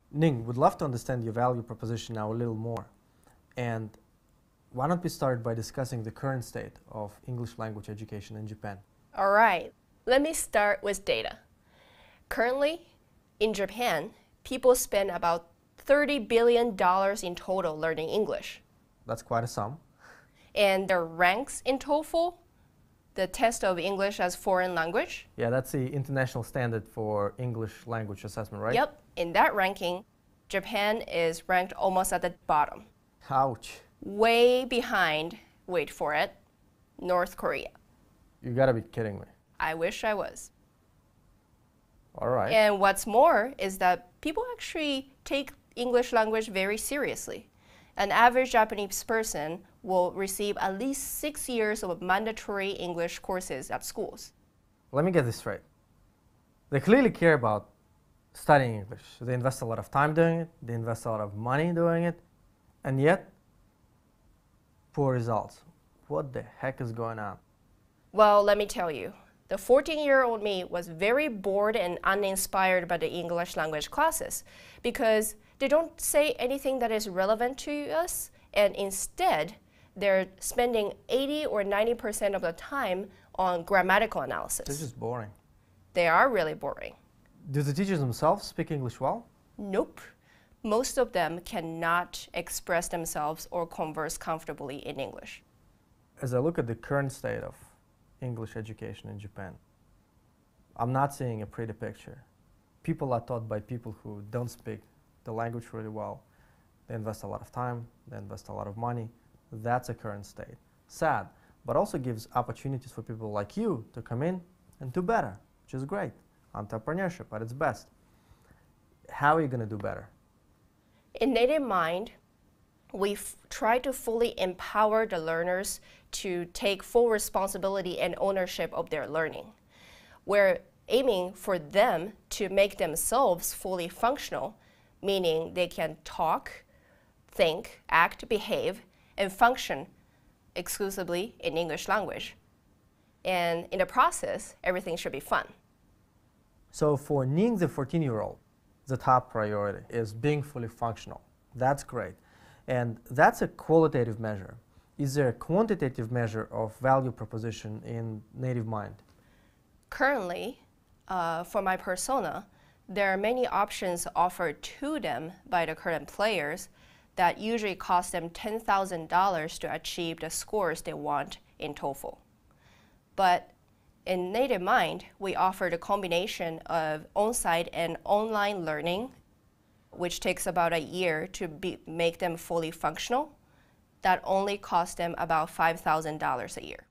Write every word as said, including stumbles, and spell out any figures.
Ning, would love to understand your value proposition now a little more. And why don't we start by discussing the current state of English language education in Japan? All right, let me start with data. Currently, in Japan, people spend about thirty billion dollars in total learning English. That's quite a sum. And their ranks in TOEFL, the test of English as foreign language. Yeah, that's the international standard for English language assessment, right? Yep, in that ranking, Japan is ranked almost at the bottom. Ouch. Way behind, wait for it, North Korea. You gotta be kidding me. I wish I was. All right. And what's more is that people actually take English language very seriously. An average Japanese person will receive at least six years of mandatory English courses at schools. Let me get this straight. They clearly care about studying English. They invest a lot of time doing it, they invest a lot of money doing it, and yet, poor results. What the heck is going on? Well, let me tell you. The fourteen-year-old me was very bored and uninspired by the English language classes because they don't say anything that is relevant to us, and instead, they're spending eighty or ninety percent of the time on grammatical analysis. This is boring. They are really boring. Do the teachers themselves speak English well? Nope. Most of them cannot express themselves or converse comfortably in English. As I look at the current state of English education in Japan, I'm not seeing a pretty picture. People are taught by people who don't speak the language really well. They invest a lot of time, they invest a lot of money. That's a current state. Sad, but also gives opportunities for people like you to come in and do better, which is great. Entrepreneurship at its best. How are you going to do better? In Native Mind, we try to fully empower the learners to take full responsibility and ownership of their learning. We're aiming for them to make themselves fully functional, meaning they can talk, think, act, behave, and function exclusively in English language. And in the process, everything should be fun. So for Ning, the fourteen-year-old, the top priority is being fully functional. That's great. And that's a qualitative measure. Is there a quantitative measure of value proposition in Native Mind? Currently, uh, for my persona, there are many options offered to them by the current players that usually cost them ten thousand dollars to achieve the scores they want in TOEFL. But in Native Mind, we offer the combination of on-site and online learning, which takes about a year to be, make them fully functional. That only costs them about five thousand dollars a year.